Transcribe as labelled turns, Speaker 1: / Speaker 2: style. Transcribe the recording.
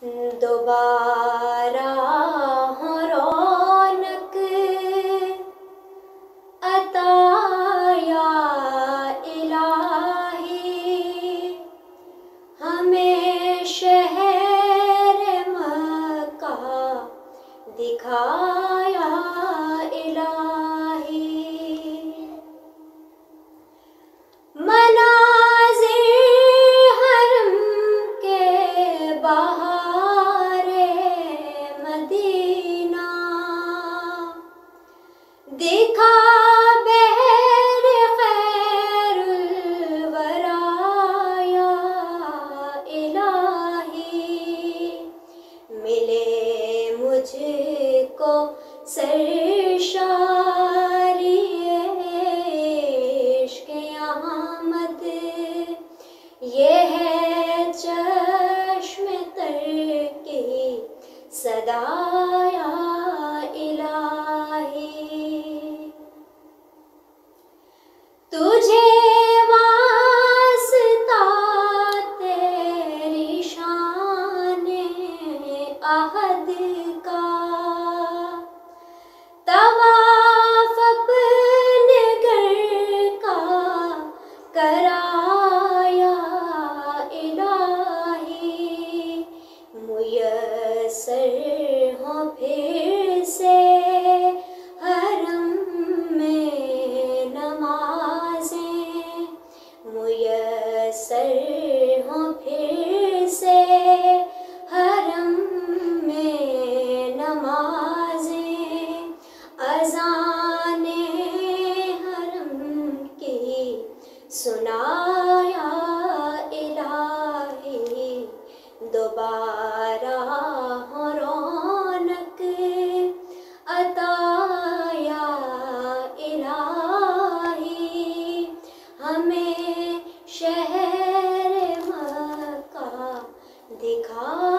Speaker 1: دوبارہ ہو رونق عطا یا الہی، ہمیں شہر مکہ دکھایا الہی۔ مناظر حرم کے بہار مدینہ دکھا بہر خیر الورا یا الہی، ملے مجھ کو سرشاری عشق احمد، یہ ہے چشم تر کی صدا یا الہی۔ تجھے واسطہ تیری شان احد کا، طواف اپنے گھر کا کرایا الہی، میسر ہوں پھر سے حرم میں نمازیں، میسر ہوں پھر سے حرم میں نمازیں، اذان حرم کی سنایا الہی، دوبارہ ہو رونق عطا یا الہی، ہمیں شہر مکہ دکھا